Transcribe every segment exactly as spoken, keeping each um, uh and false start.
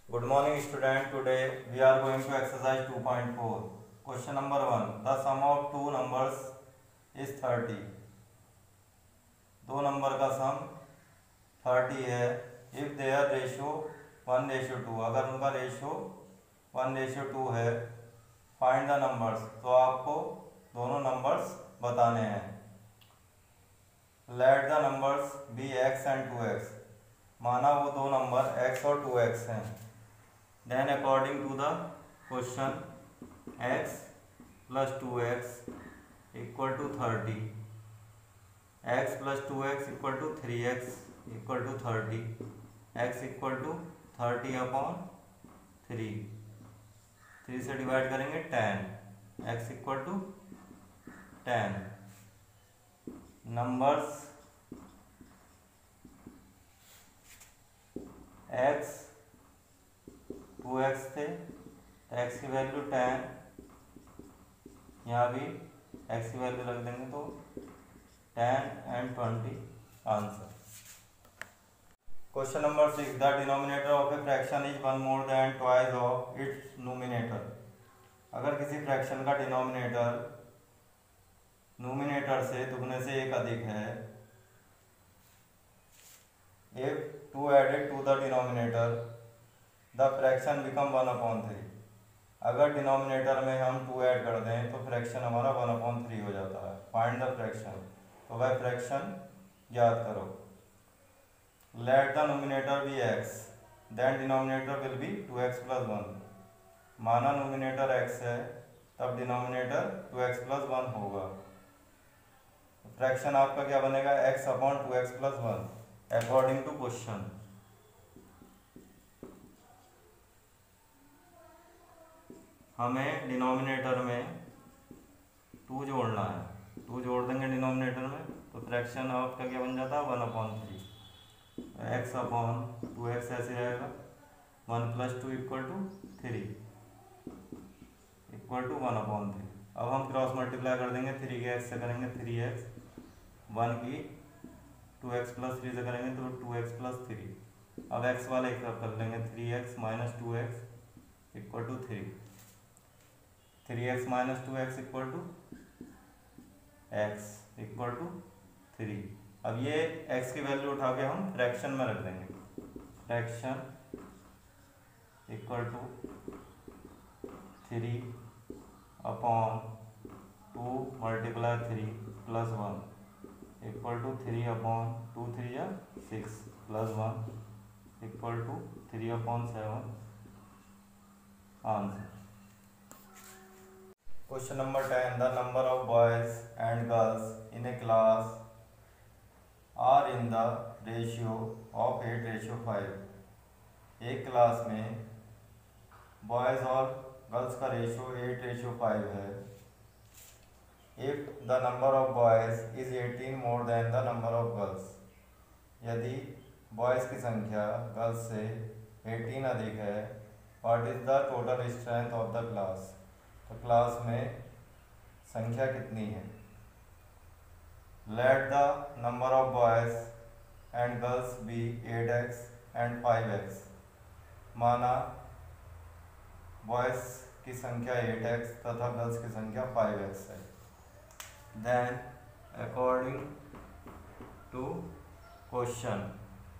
Good morning student. Today we are going to exercise two point four. Question number one. The sum of two numbers is thirty. दो number का sum thirty है. If their ratio one ratio two, अगर उनका ratio one ratio two है, find the numbers. तो आपको दोनों numbers बताने हैं. Let the numbers be x and two x. माना वो दो नंबर x और टू एक्स हैं. Then according to the question, x plus two x equal to thirty, x plus two x equal to three x equal to thirty, x equal to thirty upon three. Three से divide करेंगे ten, x equal to ten. Numbers x two x थे, x की value ten, यहाँ भी x की value रख देंगे तो ten and twenty answer. Question number six. The denominator of a fraction is one more than twice of its numerator. अगर किसी फ्रैक्शन का डिनोमिनेटर नोमिनेटर से दुगने से एक अधिक है, if two added to the denominator the fraction become one upon three. अगर डिनोमिनेटर में हम टू ऐड कर दें तो फ्रैक्शन हमारा वन अपॉन थ्री हो जाता है. Find the fraction. तो वह फ्रैक्शन याद करो. Let the numerator be x, then denominator will be two x plus one. माना नोमिनेटर x है, तब denominator two x plus one होगा. फ्रैक्शन आपका क्या बनेगा? x upon two x plus one according to question. हमें डिनोमिनेटर में two जोड़ना है. टू जोड़ देंगे डिनोमिनेटर में तो फ्रैक्शन आपका क्या बन जाता है? One upon three. X upon two x ऐसे रहेगा. One plus two equal to three equal to one upon three. अब हम क्रॉस मल्टीप्लाई कर देंगे. थ्री के एक्स से करेंगे थ्री एक्स, वन की टू एक्स प्लस थ्री से करेंगे तो टू एक्स प्लस थ्री. अब एक्स वाले एक तरफ कर लेंगे. Three x minus two x equal to three. Three x minus two x equal to x equal to three. अब ये x की वैल्यू उठा के हम फ्रैक्शन में रख देंगे. Fraction equal to three upon two multiply three plus one equal to three upon two three या six plus one equal to three upon seven answer. Question number ten. The number of boys and girls in a class are in the ratio of eight ratio five. एक class में boys और girls का ratio eight ratio five है. If the number of boys is eighteen more than the number of girls. यदि boys की संख्या girls से eighteen अधिक है, what is the total strength of the class. तो क्लास में संख्या कितनी है? Let the number of boys and girls be eight x and five x. माना बॉयज़ की संख्या एट एक्स तथा गर्ल्स की संख्या फाइव एक्स है. Then according to question,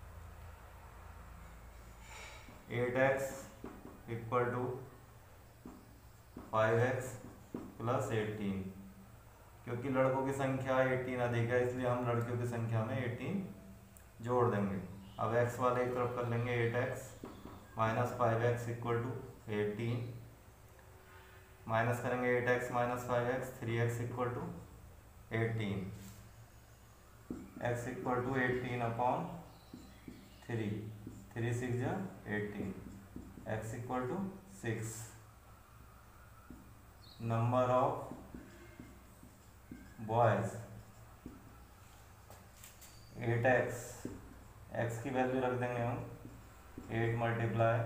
eight x equal to five x plus eighteen. क्योंकि लड़कों की संख्या एटीन अधिक है, इसलिए हम लड़कियों की संख्या में एटीन जोड़ देंगे. अब x वाले एक तरफ कर लेंगे. Eight x minus five x equal to eighteen. Minus करेंगे eight x minus five x, three x equal to eighteen. x equal to eighteen upon three. Three six या eighteen. x equal to six. Number of boys eight x. X की value रख देंगे हम. Eight multiply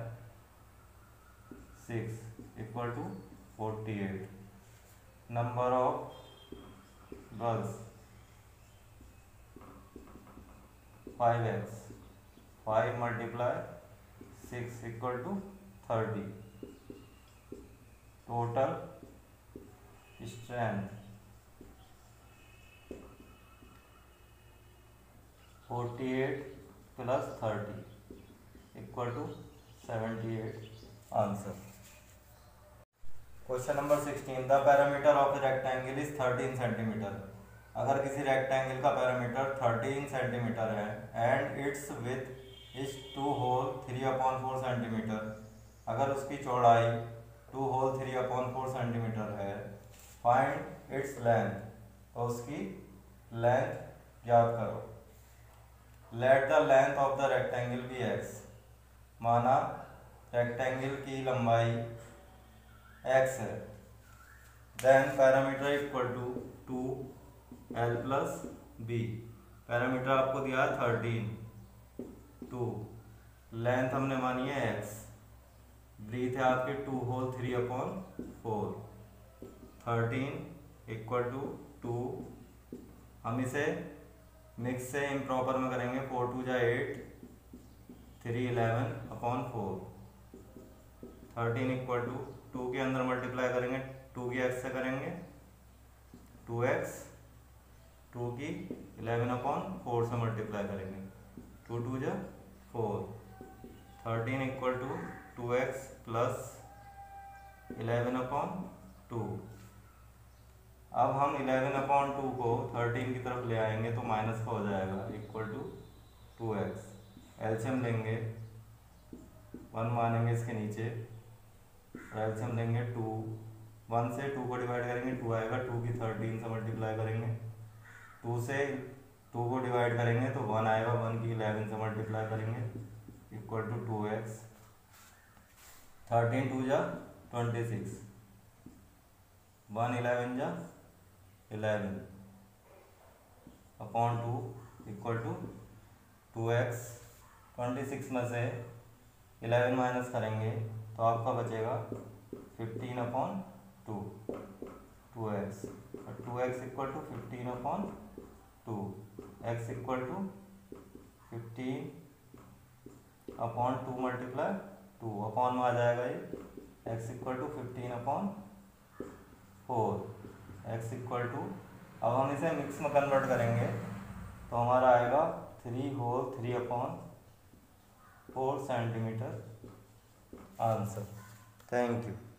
six equal to forty eight. Number of girls five x. Five multiply six equal to thirty. Total strength forty eight plus thirty equal to seventy eight. Answer. Question number sixteen, the parameter of a rectangle is thirteen centimetre. अगर किसी rectangle का parameter thirteen centimetre है and its width is two whole three upon four centimetre, अगर उसकी चौड़ाई two whole three upon four centimetre है, find its length, तो उसकी लेंथ ज्ञात करो। Let the length of the rectangle be x, माना रेक्टेंगल की लंबाई एक्स है, then parameter equal to two L plus B. Parameter आपको दिया है थर्टीन, टू, लेंथ हमने मानी है एक्स, ब्रीथ है आपके two whole three upon four, thirteen equal to two. हम इसे मिक्स से इम्प्रॉपर में करेंगे, फोर टू जा eight, three eleven upon four, thirteen equal to two two अंदर मल्टीप्लाई करेंगे, टू की एक्स से करेंगे टू एक्स, टू की इलेवन अपॉन फोर से मल्टीप्लाई करेंगे, टू टू जा four, thirteen equal to two x plus eleven upon two. अब हम इलेवन अपॉन टू को थर्टीन की तरफ ले आएंगे तो माइनस का हो जाएगा, equal to two x. LCM लेंगे, वन मानेंगे इसके नीचे, एलसीएम लेंगे टू, वन से टू को डिवाइड करेंगे टू आएगा, टू की थर्टीन से मल्टीप्लाई करेंगे, टू से टू को डिवाइड करेंगे तो वन आएगा, वन की इलेवन से मल्टीप्लाई करेंगे equal to two x, thirteen two जा ट्वेंटी सिक्स, वन इलेवन जा eleven upon two equal to two x. Twenty six में से इलेवन माइनस करेंगे तो आपका बचेगा fifteen upon two, two x, और two x equal to fifteen upon two, x equal to fifteen upon two multiply two, upon में आ जाएगा ये, x equal to fifteen upon four, x equal to, अब हम इसे मिक्स में convert करेंगे तो हमारा आएगा three whole three upon four centimetre. Answer. Thank you.